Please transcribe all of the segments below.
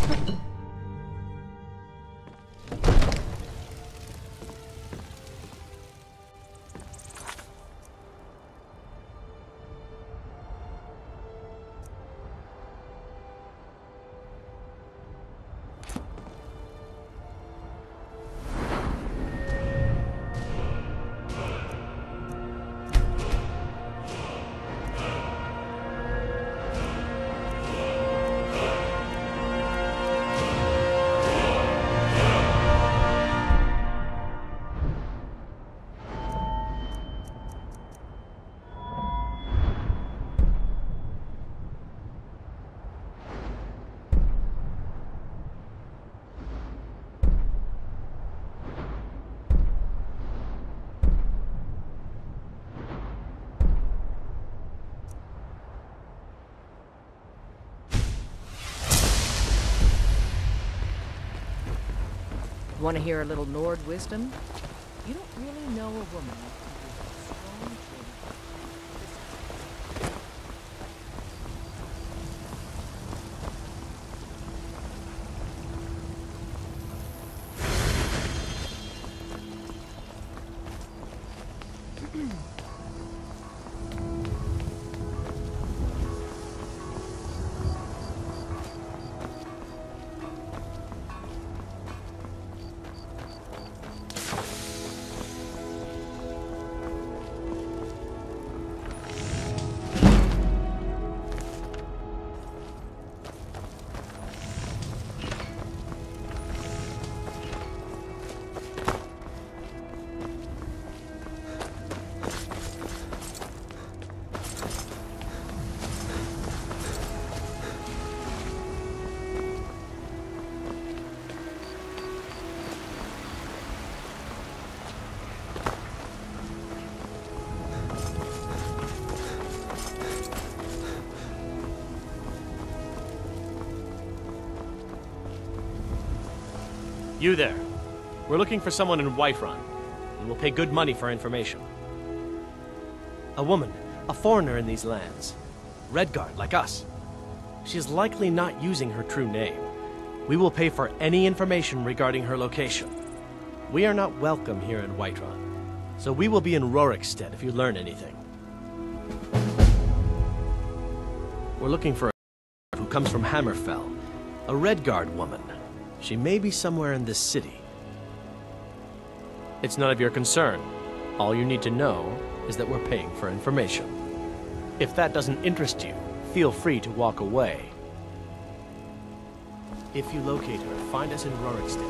Want to hear a little Nord wisdom? You don't really know a woman that can do a strong thing. You there. We're looking for someone in Whiterun, and we'll pay good money for information. A woman, a foreigner in these lands. Redguard, like us. She is likely not using her true name. We will pay for any information regarding her location. We are not welcome here in Whiterun, so we will be in Rorikstead if you learn anything. We're looking for a who comes from Hammerfell, a Redguard woman. She may be somewhere in this city. It's none of your concern. All you need to know is that we're paying for information. If that doesn't interest you, feel free to walk away. If you locate her, find us in Rorikstead.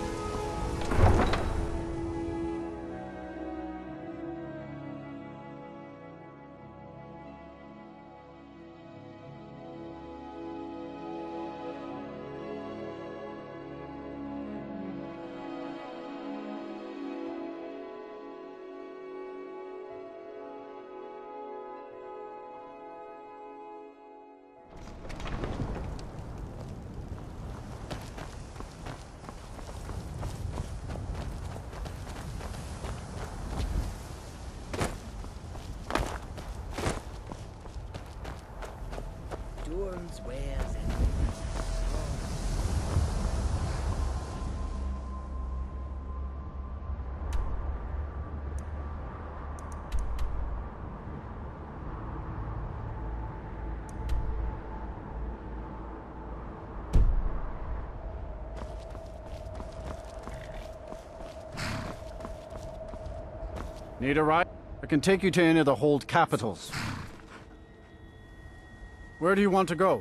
Durns wears it. Need a ride? I can take you to any of the hold capitals. Where do you want to go?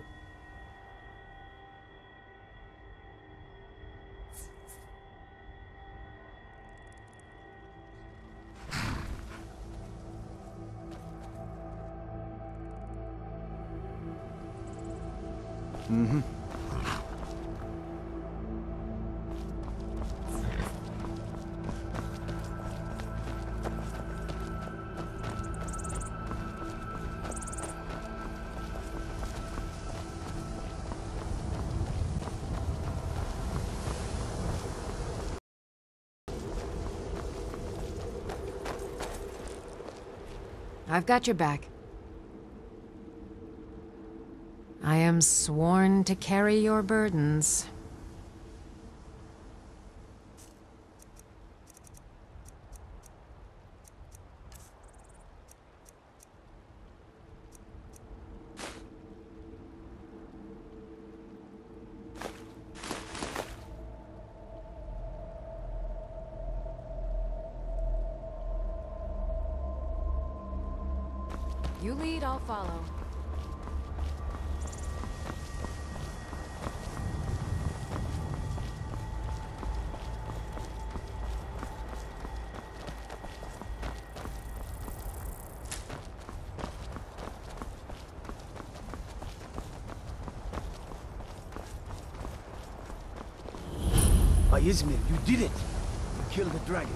Mm-hmm. I've got your back. I am sworn to carry your burdens. You lead, I'll follow. By Izmir, you did it! You killed the dragon.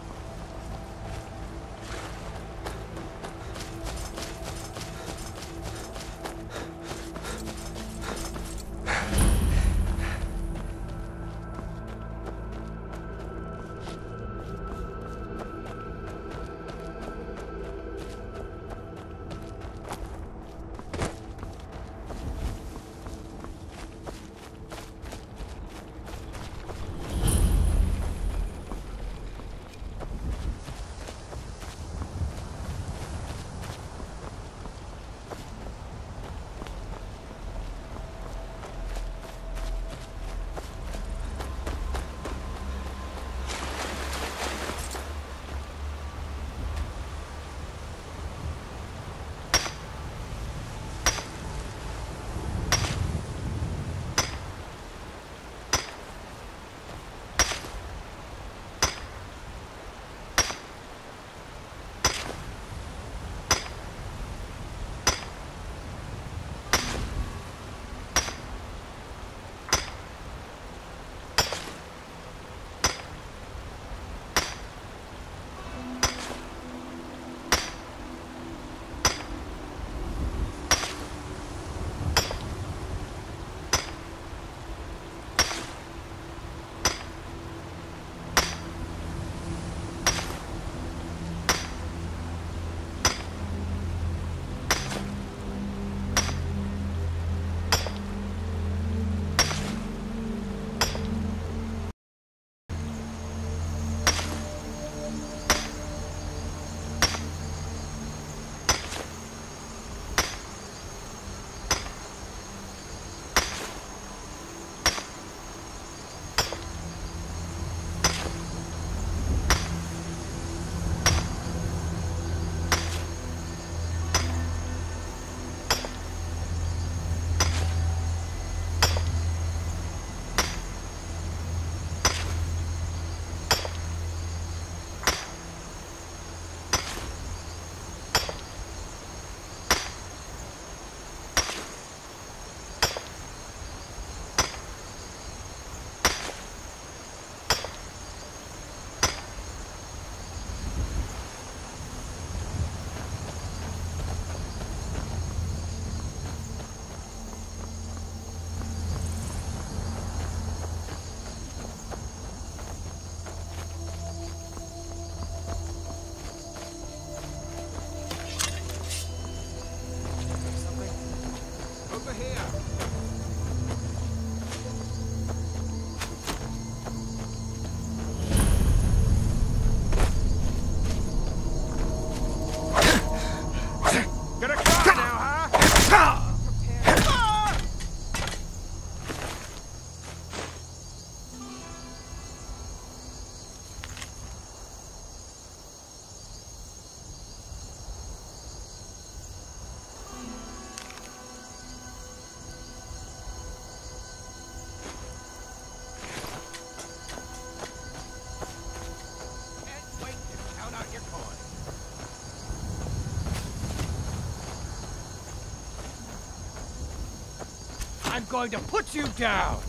I'm going to put you down!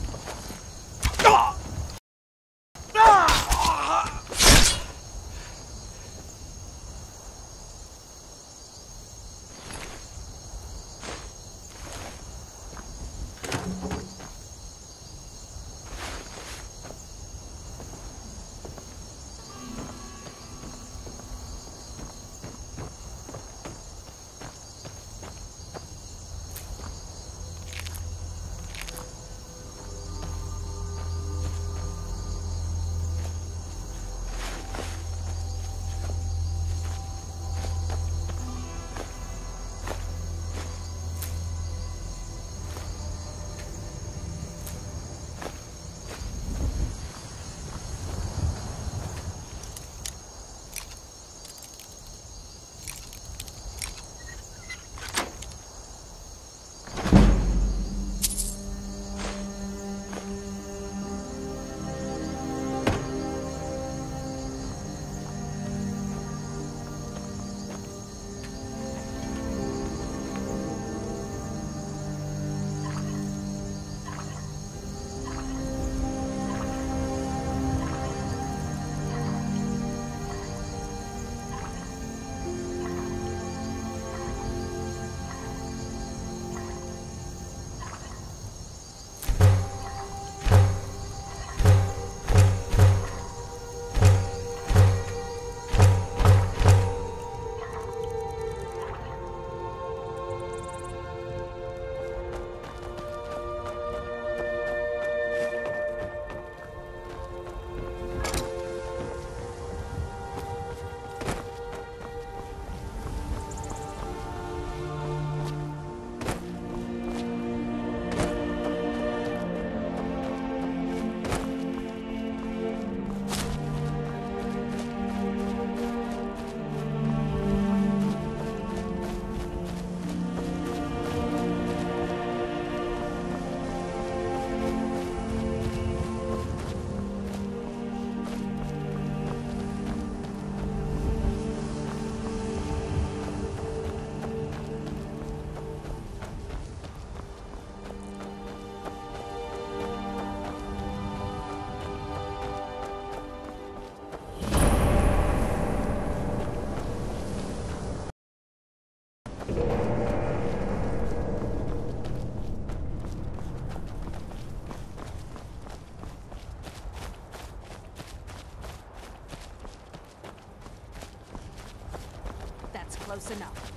close enough.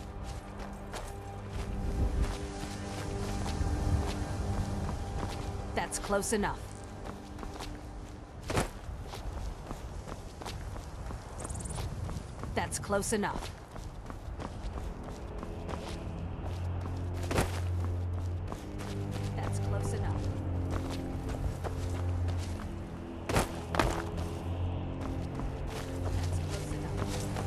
That's close enough. That's close enough. That's close enough. That's close enough.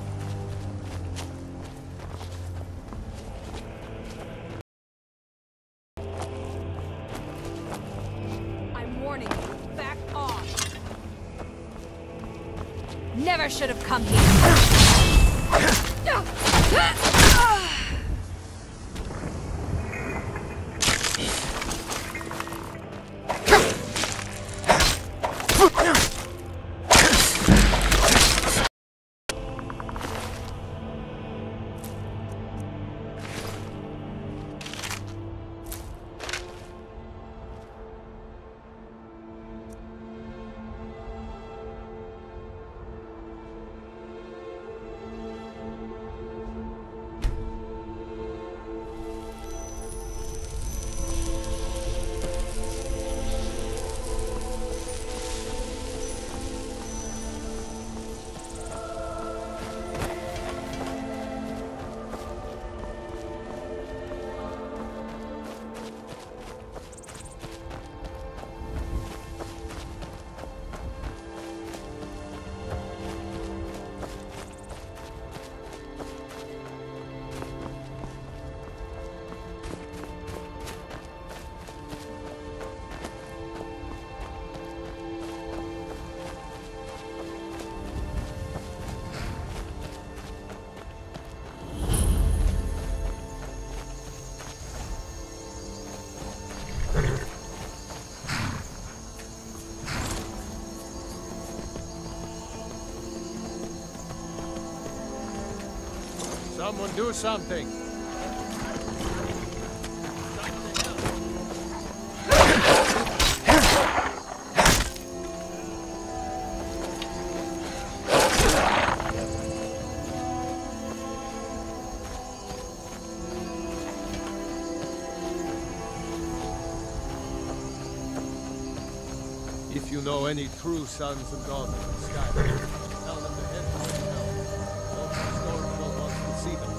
I'm warning you, back off. Never should have come here. Someone do something. If you know any true sons and daughters of Skyrim, tell them to head for the hell. All Stormville wants to see them.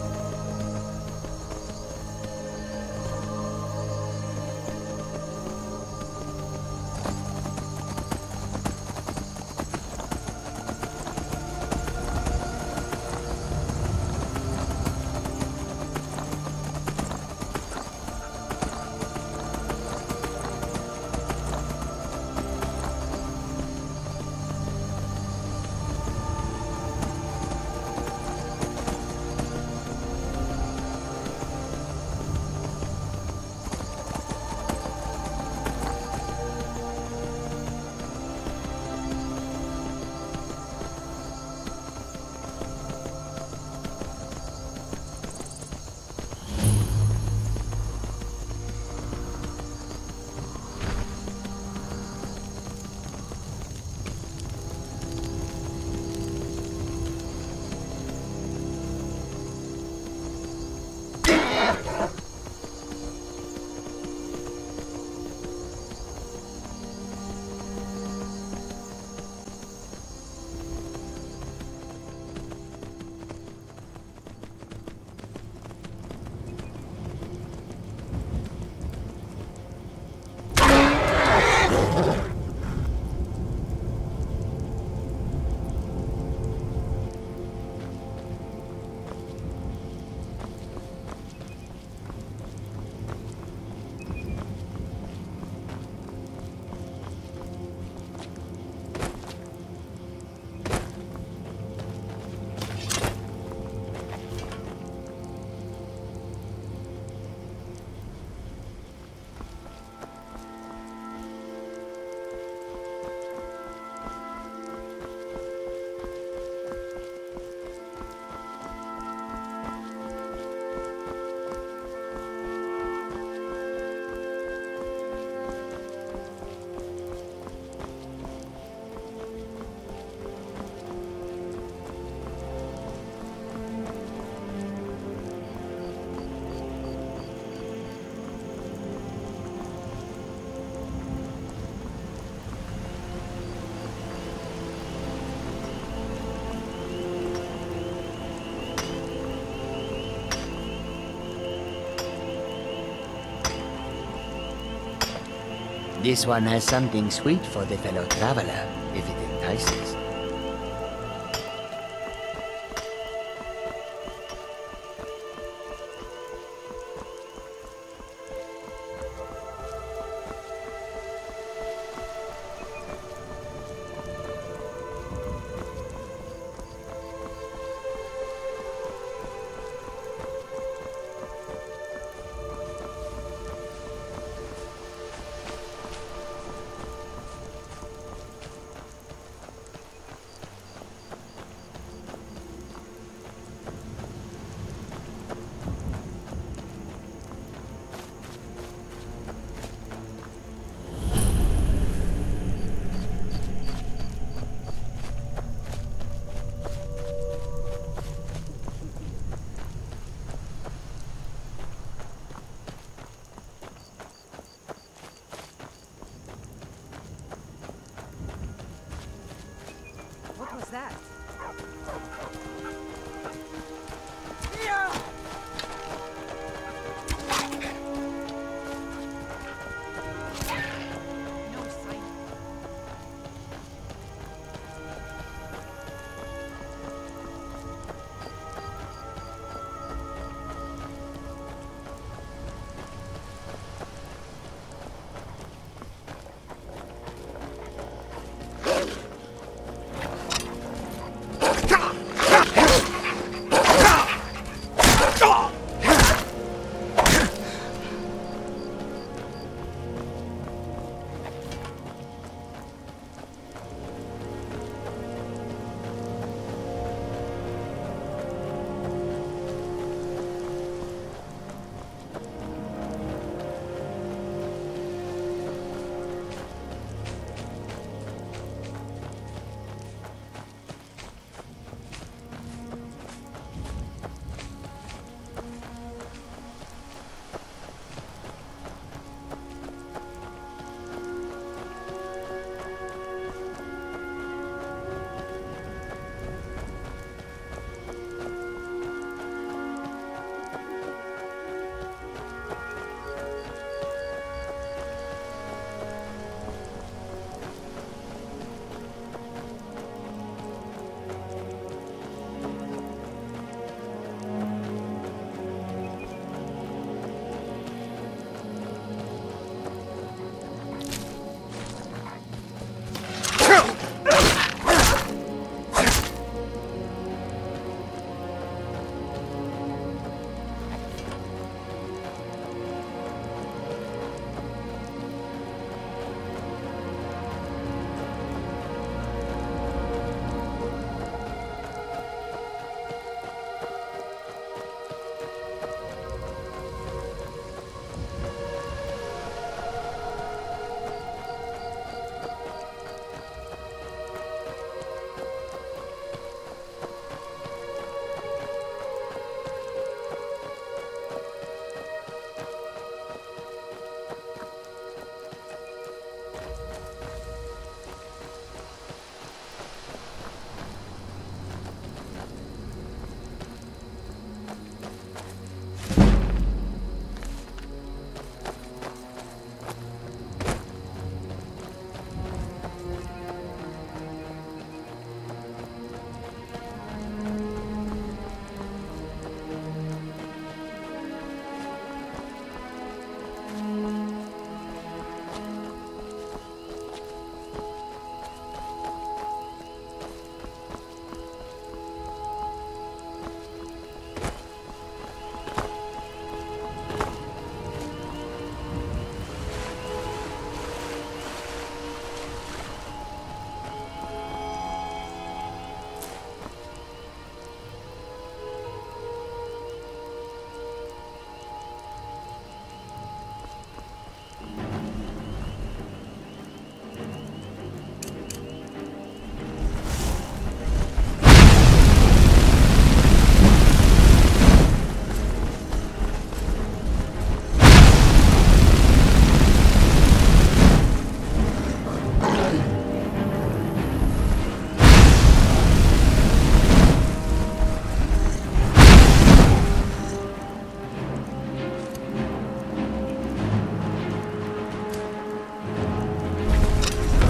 This one has something sweet for the fellow traveler, if it entices. What was that? No sign.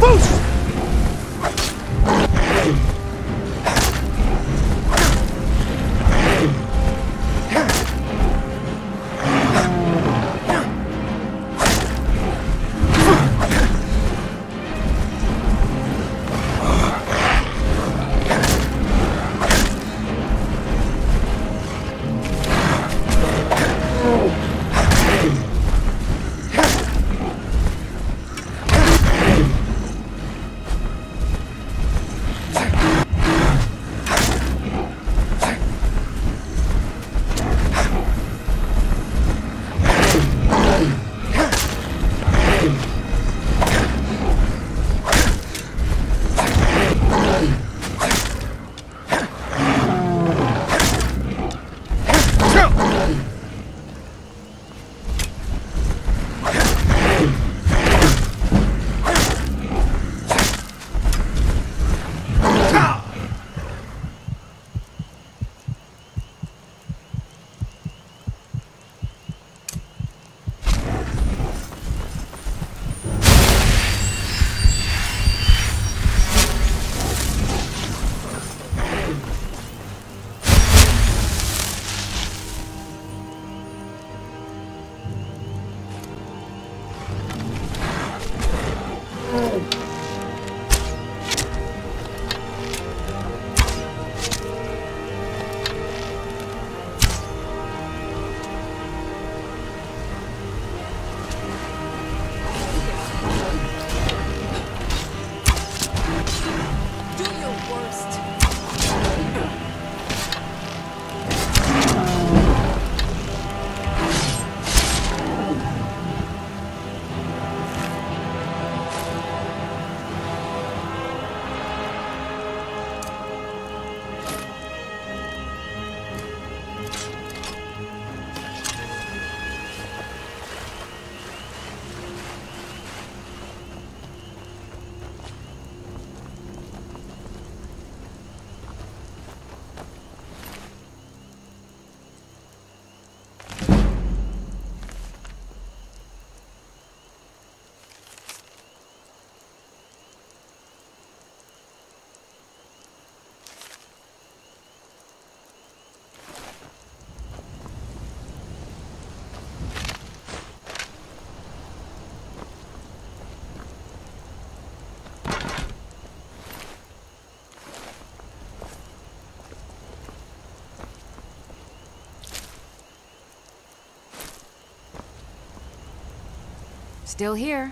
Still here.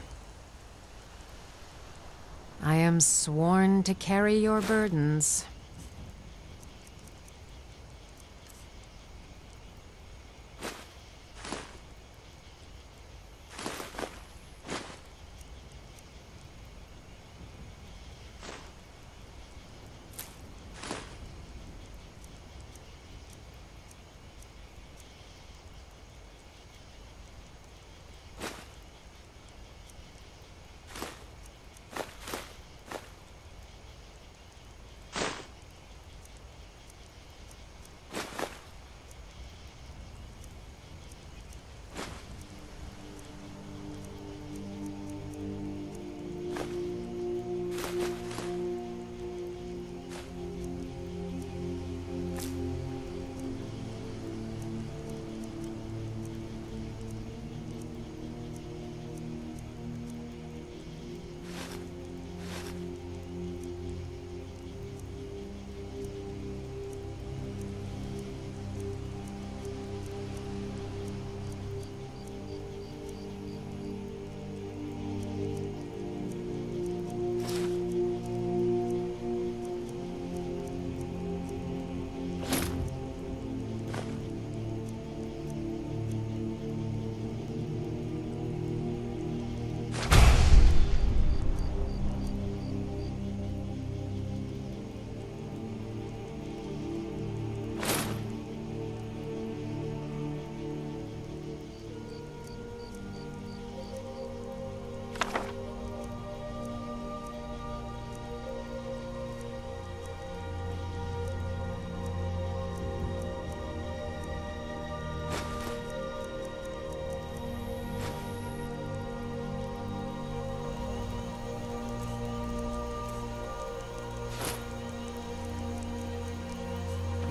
I am sworn to carry your burdens.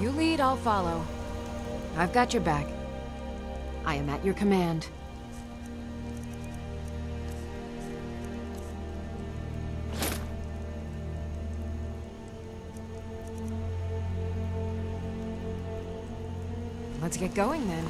You lead, I'll follow. I've got your back. I am at your command. Let's get going then.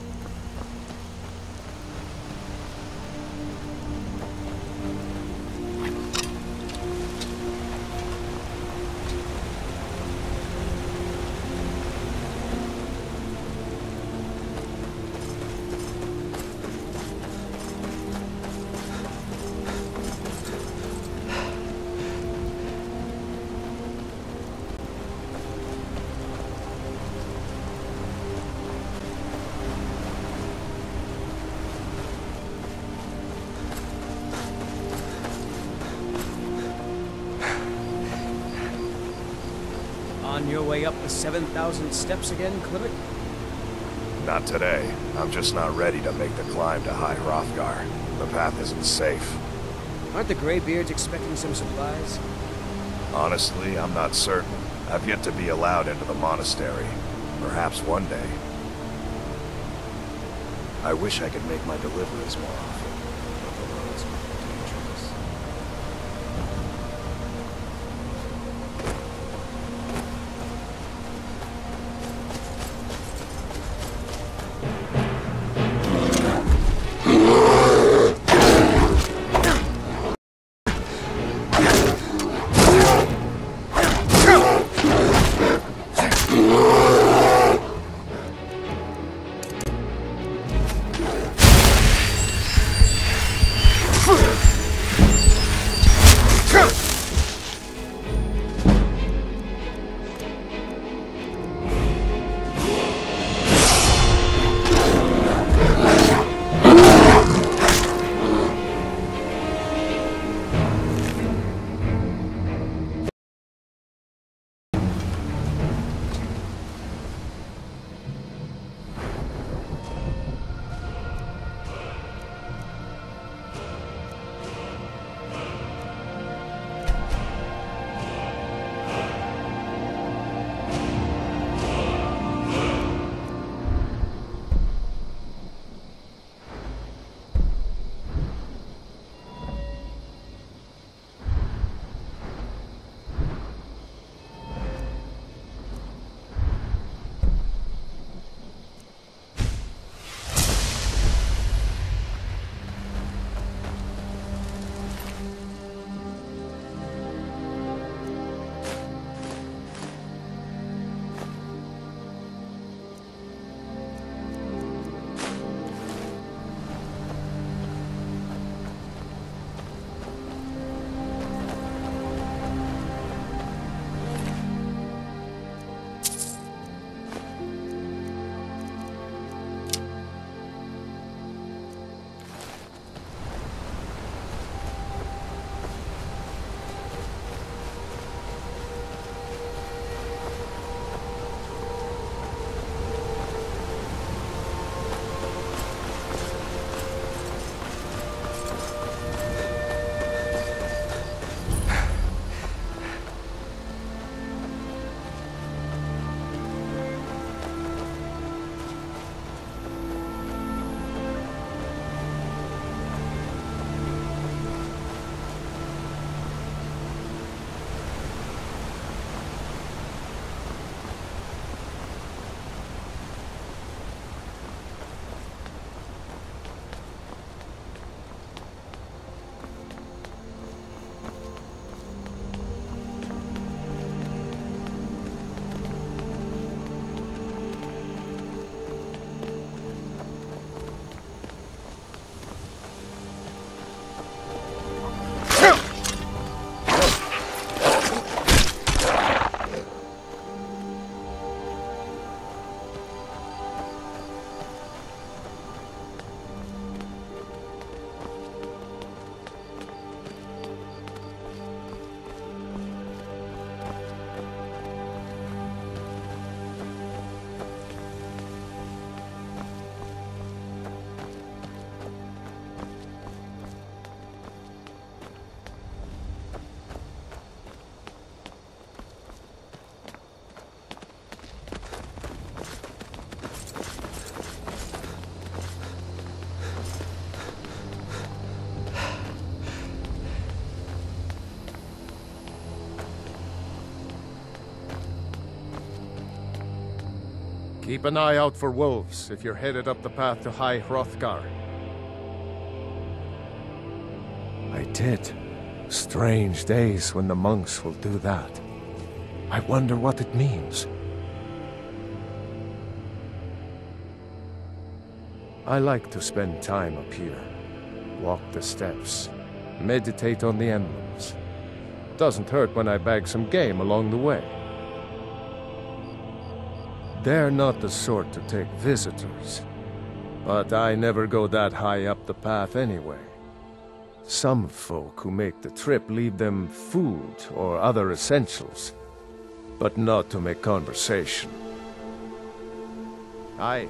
On your way up the 7,000 steps again, Clement? Not today. I'm just not ready to make the climb to High Hrothgar. The path isn't safe. Aren't the Greybeards expecting some supplies? Honestly, I'm not certain. I've yet to be allowed into the monastery. Perhaps one day. I wish I could make my deliveries more often, but the roads are dangerous. Keep an eye out for wolves if you're headed up the path to High Hrothgar. I did. Strange days when the monks will do that. I wonder what it means. I like to spend time up here. Walk the steps. Meditate on the emblems. Doesn't hurt when I bag some game along the way. They're not the sort to take visitors. But I never go that high up the path anyway. Some folk who make the trip leave them food or other essentials, but not to make conversation. Aye.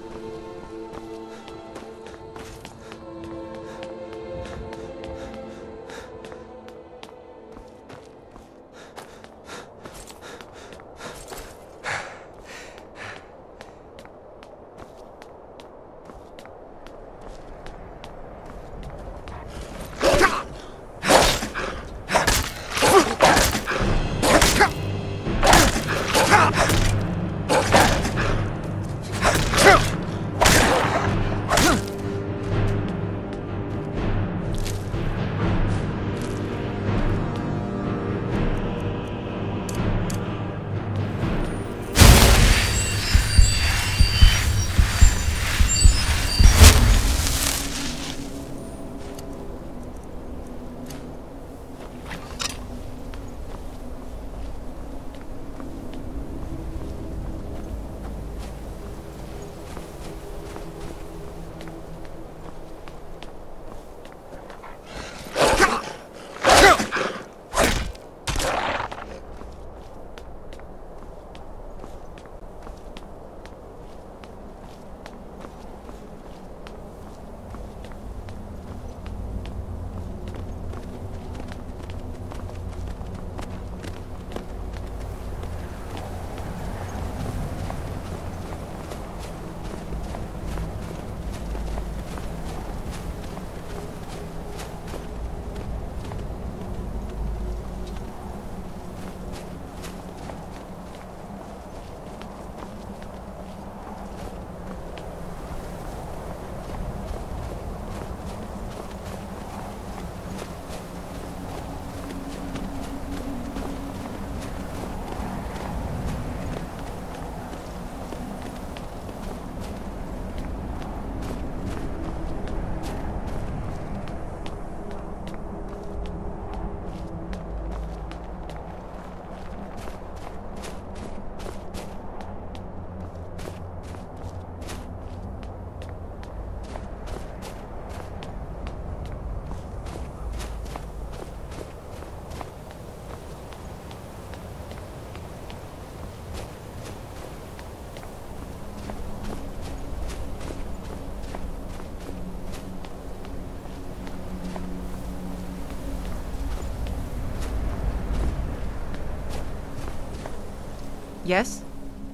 Yes?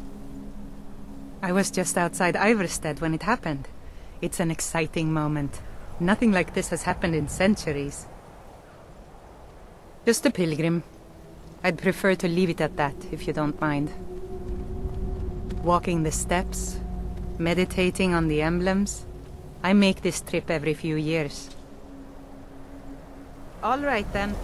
I was just outside Iverstead when it happened. It's an exciting moment. Nothing like this has happened in centuries. Just a pilgrim. I'd prefer to leave it at that, if you don't mind. Walking the steps, meditating on the emblems. I make this trip every few years. All right, then.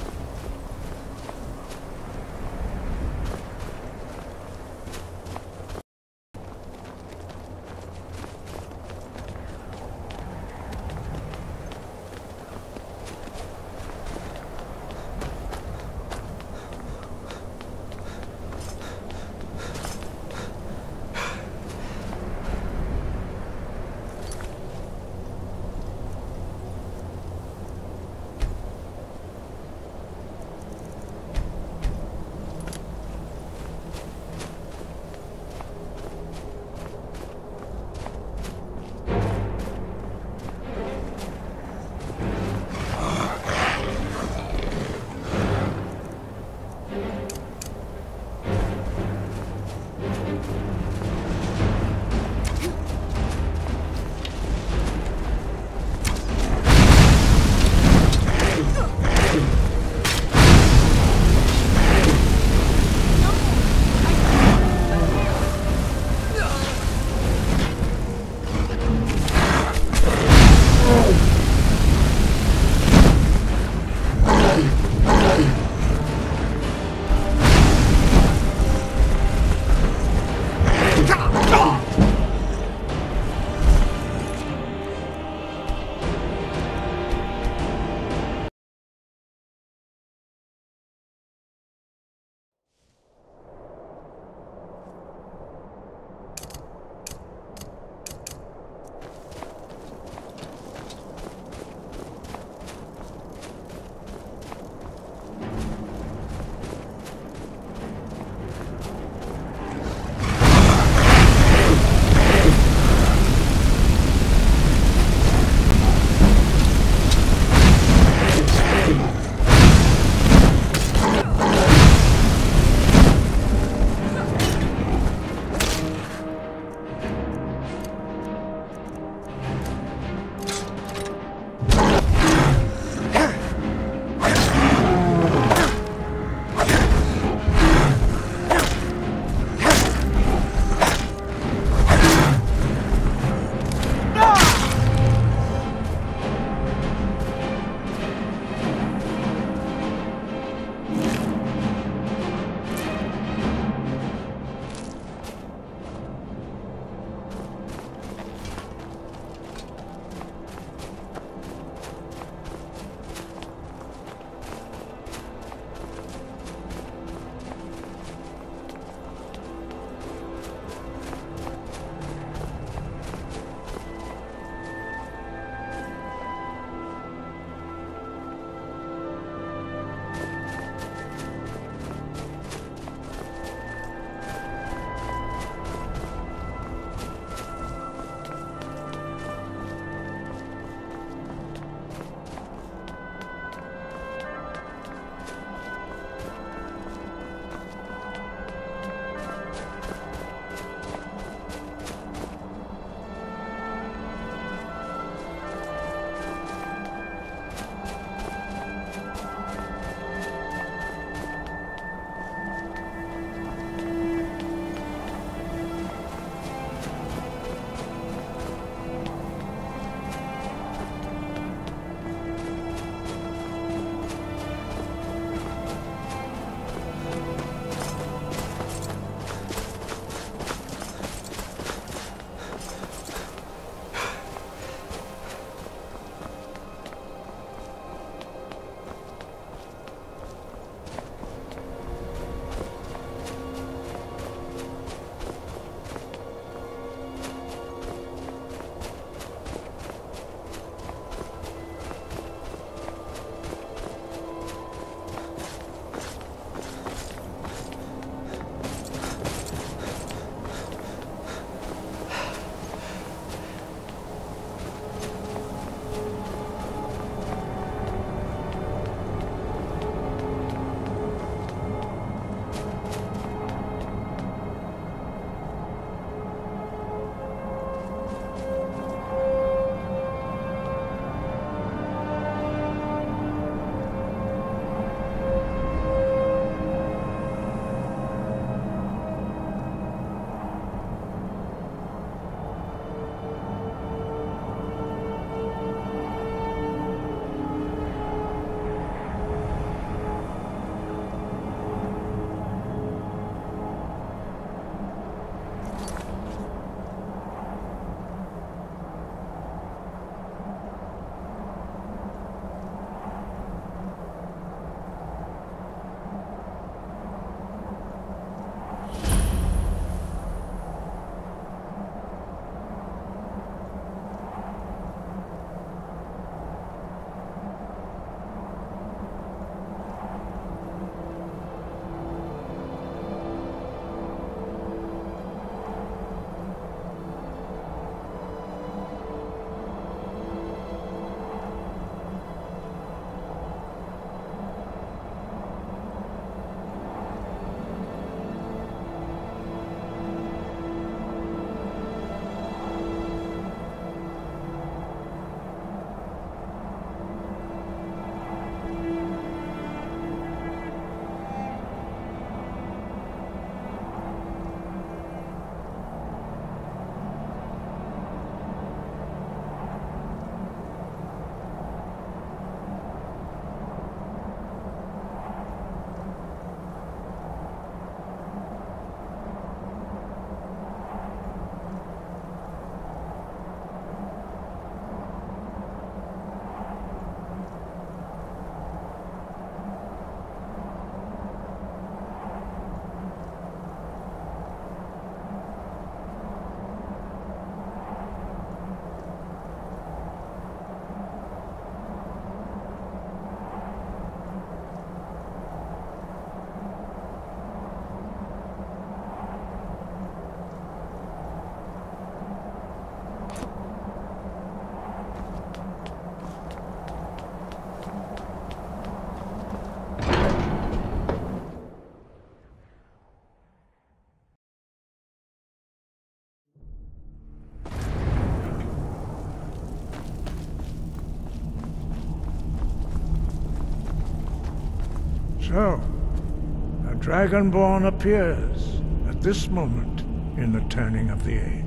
So, a Dragonborn appears at this moment in the turning of the age.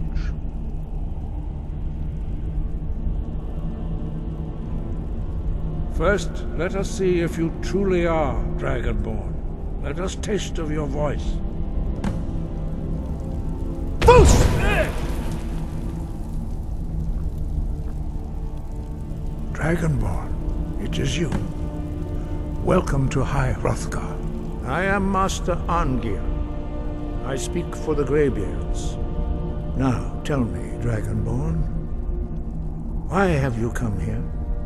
First, let us see if you truly are Dragonborn. Let us taste of your voice. Dragonborn, it is you. Welcome to High Hrothgar. I am Master Arngeir. I speak for the Greybeards. Now, tell me, Dragonborn, why have you come here?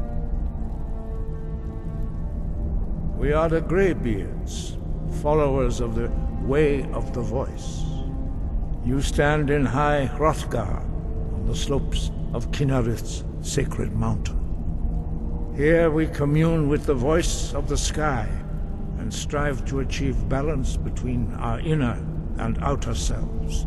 We are the Greybeards, followers of the Way of the Voice. You stand in High Hrothgar, on the slopes of Kynareth's sacred mountain. Here we commune with the voice of the sky, and strive to achieve balance between our inner and outer selves.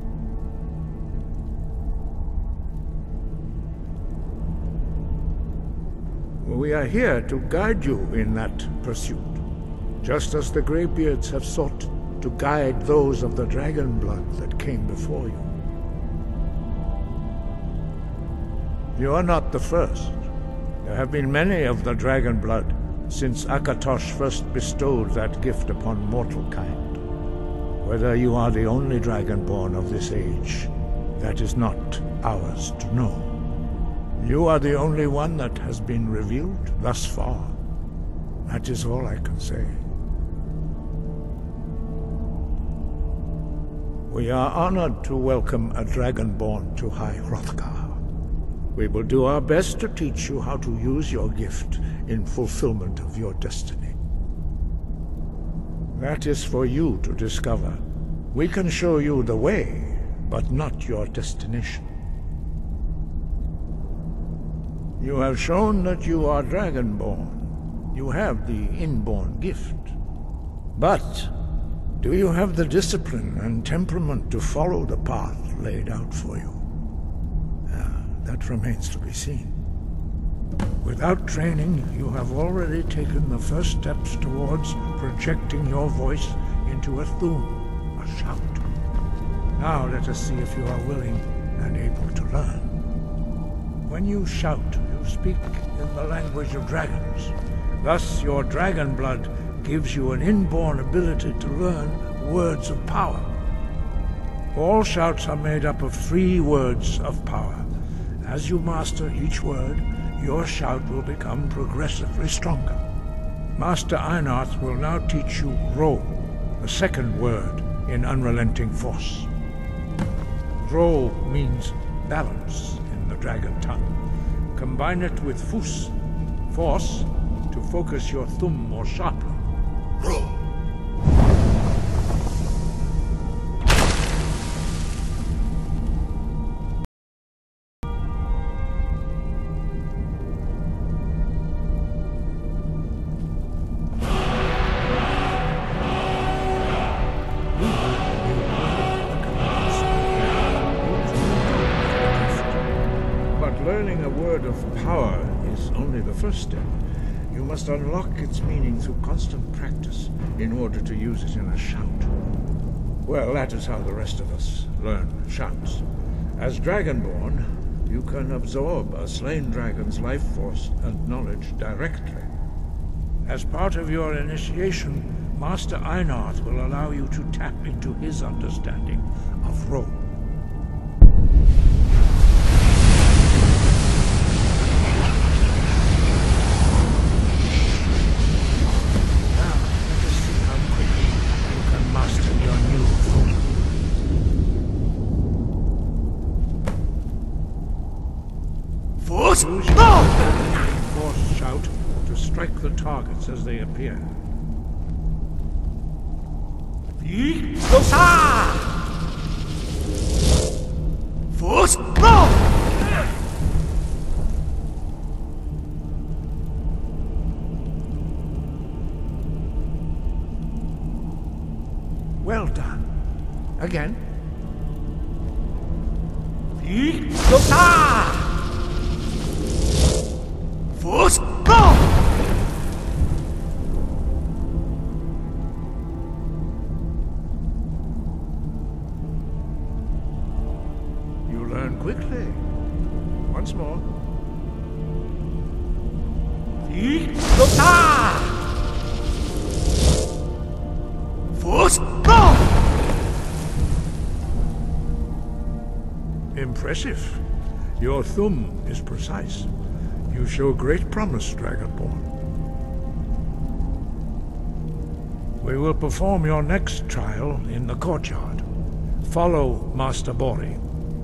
We are here to guide you in that pursuit, just as the Greybeards have sought to guide those of the dragon blood that came before you. You are not the first. There have been many of the dragon blood since Akatosh first bestowed that gift upon mortal kind. Whether you are the only Dragonborn of this age, that is not ours to know. You are the only one that has been revealed thus far. That is all I can say. We are honored to welcome a Dragonborn to High Hrothgar. We will do our best to teach you how to use your gift in fulfillment of your destiny. That is for you to discover. We can show you the way, but not your destination. You have shown that you are Dragonborn. You have the inborn gift. But do you have the discipline and temperament to follow the path laid out for you? That remains to be seen. Without training, you have already taken the first steps towards projecting your voice into a thum, a shout. Now let us see if you are willing and able to learn. When you shout, you speak in the language of dragons. Thus, your dragon blood gives you an inborn ability to learn words of power. All shouts are made up of 3 words of power. As you master each word, your shout will become progressively stronger. Master Einarth will now teach you Ro, the second word in Unrelenting Force. Ro means balance in the dragon tongue. Combine it with Fus, force, to focus your thumb more sharply. Ro. Learning a word of power is only the first step. You must unlock its meaning through constant practice in order to use it in a shout. Well, that is how the rest of us learn shouts. As Dragonborn, you can absorb a slain dragon's life force and knowledge directly. As part of your initiation, Master Einarth will allow you to tap into his understanding of Ro. Use your force shout to strike the targets as they appear. Force well done. Again. Force, go! quickly. Once more. Impressive. Your thumb is precise. You show great promise, Dragonborn. We will perform your next trial in the courtyard. Follow Master Bori.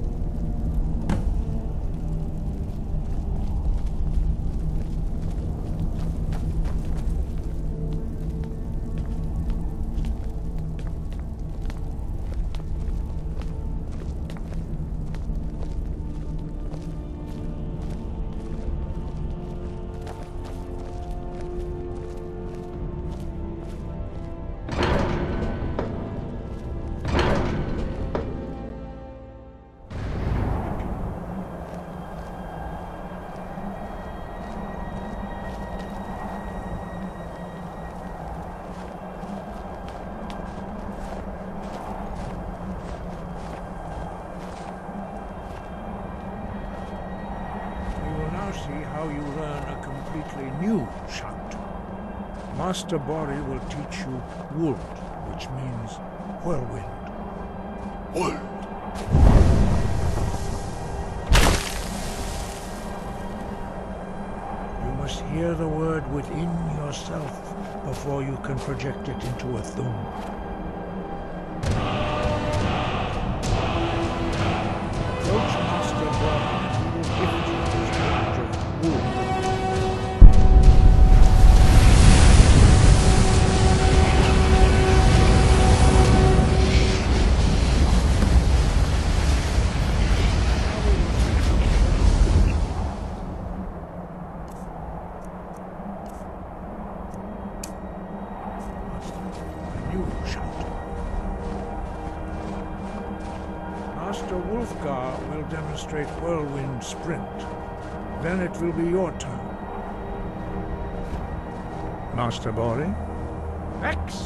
Master Bori will teach you Wuld, which means whirlwind. Wuld! You must hear the word within yourself before you can project it into a thum. Approach Master Bori and he will gift you his knowledge of Wuld. Master Wulfgar will demonstrate Whirlwind Sprint. Then it will be your turn. Master Bori? X!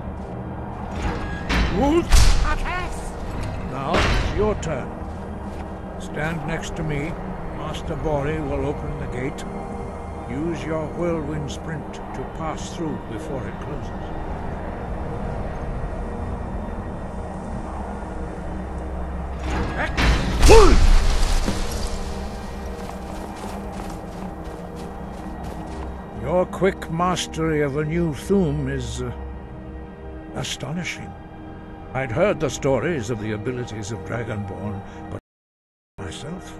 Wulf! Now it's your turn. Stand next to me. Master Bori will open the gate. Use your Whirlwind Sprint to pass through before it closes. Your quick mastery of a new thum is astonishing. I'd heard the stories of the abilities of Dragonborn, but myself.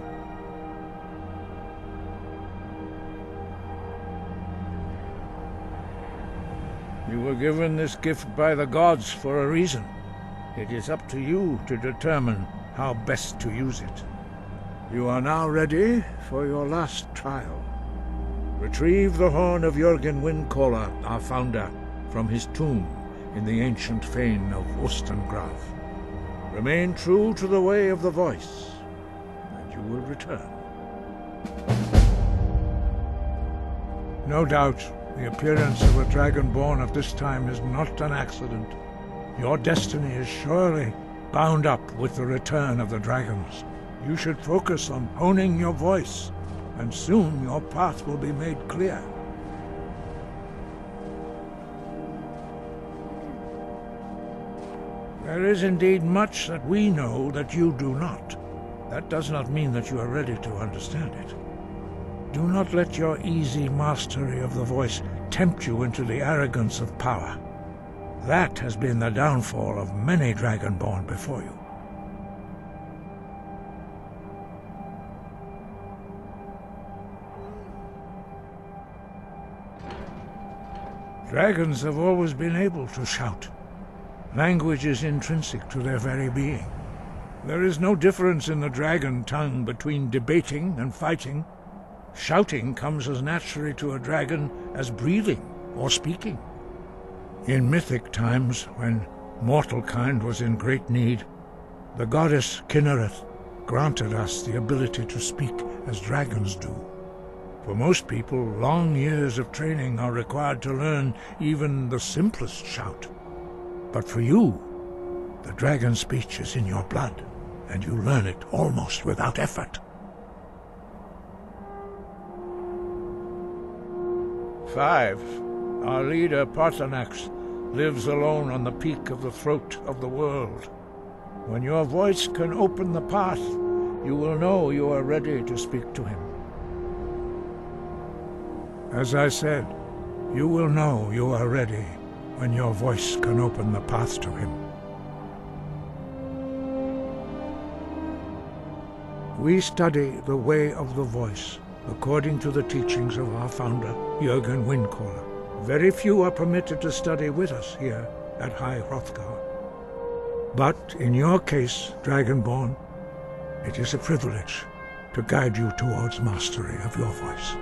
You were given this gift by the gods for a reason. It is up to you to determine how best to use it. You are now ready for your last trial. Retrieve the horn of Jürgen Windcaller, our founder, from his tomb in the ancient fane of Ustengrav. Remain true to the way of the voice, and you will return. No doubt, the appearance of a Dragonborn at this time is not an accident. Your destiny is surely bound up with the return of the dragons. You should focus on honing your voice, and soon your path will be made clear. There is indeed much that we know that you do not. That does not mean that you are ready to understand it. Do not let your easy mastery of the voice tempt you into the arrogance of power. That has been the downfall of many Dragonborn before you. Dragons have always been able to shout. Language is intrinsic to their very being. There is no difference in the dragon tongue between debating and fighting. Shouting comes as naturally to a dragon as breathing or speaking. In mythic times, when mortal kind was in great need, the goddess Kynareth granted us the ability to speak as dragons do. For most people, long years of training are required to learn even the simplest shout. But for you, the dragon speech is in your blood. and you learn it almost without effort. 5. Our leader, Paarthurnax, lives alone on the peak of the throat of the world. When your voice can open the path, you will know you are ready to speak to him. As I said, you will know you are ready when your voice can open the path to him. We study the way of the voice, according to the teachings of our founder, Jürgen Windcaller. Very few are permitted to study with us here at High Hrothgar. But in your case, Dragonborn, it is a privilege to guide you towards mastery of your voice.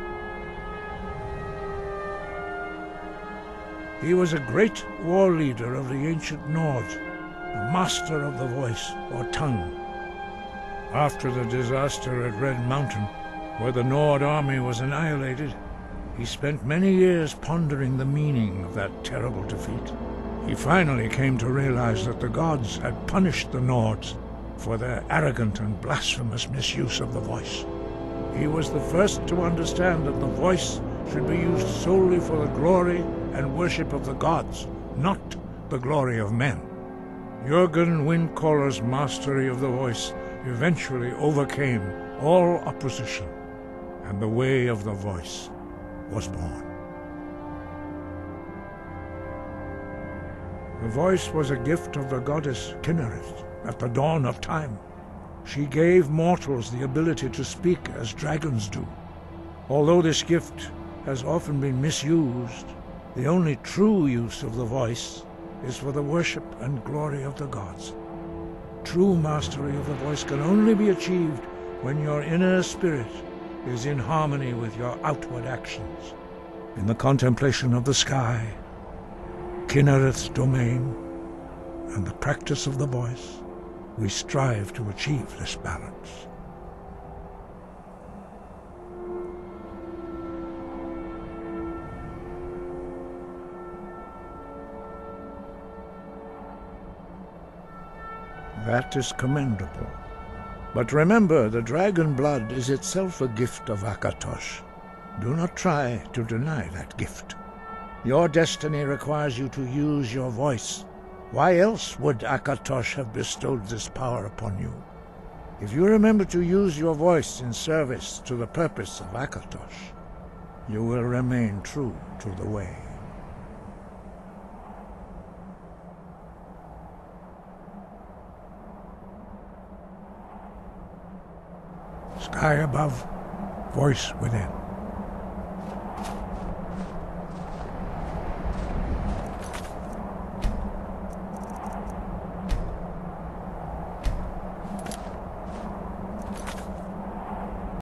He was a great war leader of the ancient Nords, a master of the voice, or tongue. After the disaster at Red Mountain, where the Nord army was annihilated, he spent many years pondering the meaning of that terrible defeat. He finally came to realize that the gods had punished the Nords for their arrogant and blasphemous misuse of the voice. He was the first to understand that the voice should be used solely for the glory and worship of the gods, not the glory of men. Jürgen Windcaller's mastery of the voice eventually overcame all opposition, and the way of the voice was born. The voice was a gift of the goddess Kynareth at the dawn of time. She gave mortals the ability to speak as dragons do. Although this gift has often been misused, the only true use of the voice is for the worship and glory of the gods. True mastery of the voice can only be achieved when your inner spirit is in harmony with your outward actions. In the contemplation of the sky, Kynareth's domain, and the practice of the voice, we strive to achieve this balance. That is commendable. But remember, the dragon blood is itself a gift of Akatosh. Do not try to deny that gift. Your destiny requires you to use your voice. Why else would Akatosh have bestowed this power upon you? If you remember to use your voice in service to the purpose of Akatosh, you will remain true to the way. Sky above, voice within.